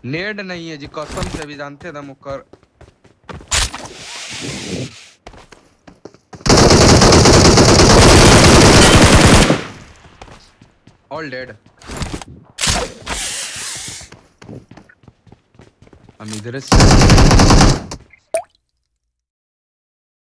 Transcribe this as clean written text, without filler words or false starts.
नेड नहीं है जी, कसम से भी जानते थे मुकर। All dead. हम इधर से